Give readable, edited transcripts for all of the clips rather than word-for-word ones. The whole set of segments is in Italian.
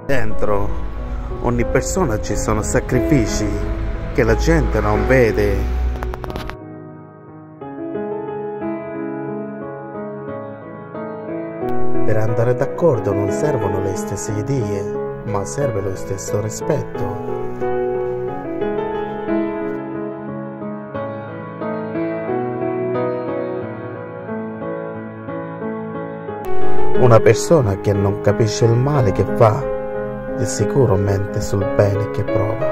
Dentro ogni persona ci sono sacrifici che la gente non vede. Per andare d'accordo non servono le stesse idee, ma serve lo stesso rispetto. Una persona che non capisce il male che fa, di sicuro mente sul bene che prova.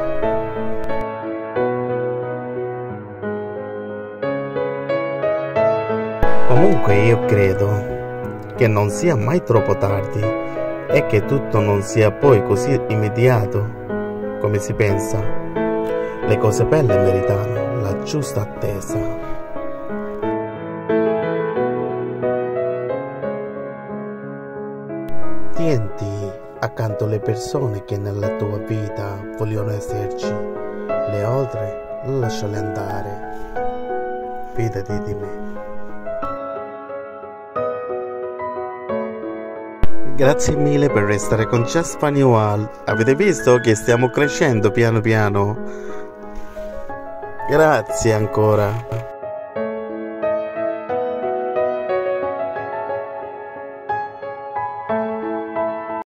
Comunque io credo che non sia mai troppo tardi e che tutto non sia poi così immediato come si pensa. Le cose belle meritano la giusta attesa. Tienti accanto alle persone che nella tua vita vogliono esserci, le altre lasciale andare, fidati di me. Grazie mille per restare con Just Funny World. Avete visto che stiamo crescendo piano piano? Grazie ancora.